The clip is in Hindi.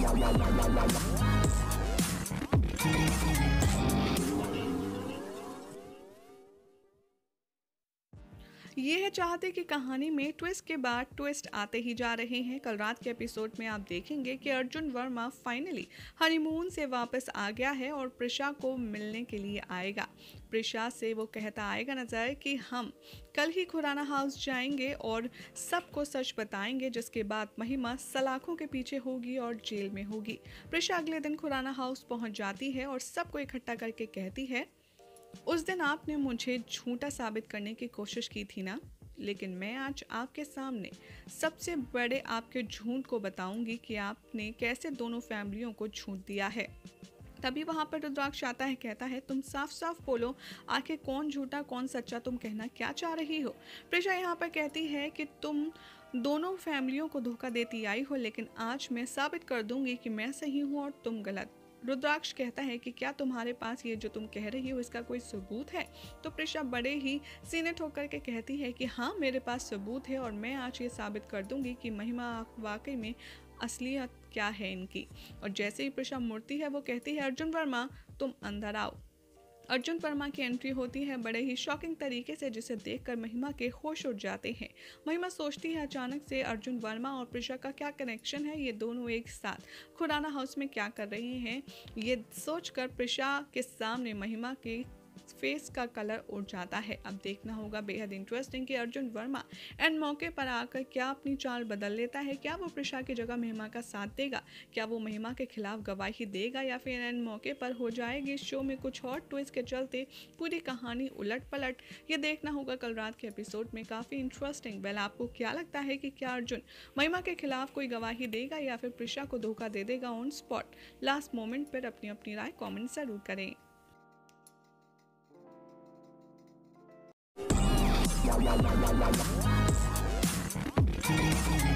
ये है चाहते कि कहानी में ट्विस्ट के बाद ट्विस्ट आते ही जा रहे हैं। कल रात के एपिसोड में आप देखेंगे कि अर्जुन वर्मा फाइनली हनीमून से वापस आ गया है और प्रिशा को मिलने के लिए आएगा। प्रिशा से वो कहता आएगा नजर कि हम कल ही खुराना हाउस जाएंगे और सबको सच बताएंगे, जिसके बाद महिमा सलाखों के पीछे होगी और जेल में होगी। प्रिशा अगले दिन खुराना हाउस पहुंच जाती है और सबको इकट्ठा करके कहती है, उस दिन आपने मुझे झूठा साबित करने की कोशिश की थी ना, लेकिन मैं आज आपके सामने सबसे बड़े आपके झूठ को बताऊंगी कि आपने कैसे दोनों फैमिलियों को झूठ दिया है। तभी वहां पर रुद्राक्ष आता है, कहता है तुम साफ साफ बोलो, आखिर कौन झूठा कौन सच्चा, तुम कहना क्या चाह रही हो। प्रिशा यहाँ पर कहती है कि तुम दोनों फैमिलियों को धोखा देती आई हो, लेकिन आज मैं साबित कर दूंगी कि मैं सही हूँ और तुम गलत। रुद्राक्ष कहता है कि क्या तुम्हारे पास ये जो तुम कह रही हो इसका कोई सबूत है। तो प्रिशा बड़े ही सीने ठोक करके कहती है कि हाँ, मेरे पास सबूत है और मैं आज ये साबित कर दूंगी कि महिमा वाकई में असलियत क्या है इनकी। और जैसे ही प्रिशा मुड़ती है वो कहती है, अर्जुन वर्मा तुम अंदर आओ। अर्जुन वर्मा की एंट्री होती है बड़े ही शॉकिंग तरीके से, जिसे देखकर महिमा के होश उड़ जाते हैं। महिमा सोचती है अचानक से अर्जुन वर्मा और प्रिशा का क्या कनेक्शन है, ये दोनों एक साथ खुराना हाउस में क्या कर रहे हैं। ये सोचकर प्रिशा के सामने महिमा के फेस का कलर उड़ जाता है। अब देखना होगा बेहद इंटरेस्टिंग कि अर्जुन वर्मा एंड मौके पर आकर क्या अपनी चाल बदल लेता है। क्या वो प्रिशा की जगह महिमा का साथ देगा, क्या वो महिमा के खिलाफ गवाही देगा, या फिर एंड मौके पर हो जाएगी इस शो में कुछ और ट्विस्ट के चलते पूरी कहानी उलट पलट। ये देखना होगा कल रात के एपिसोड में, काफ़ी इंटरेस्टिंग। वेल, आपको क्या लगता है कि क्या अर्जुन महिमा के खिलाफ कोई गवाही देगा या फिर प्रिशा को धोखा दे देगा ऑन स्पॉट। लास्ट मोमेंट पर अपनी अपनी राय कॉमेंट जरूर करें। Wow, wow, wow, wow, wow, wow.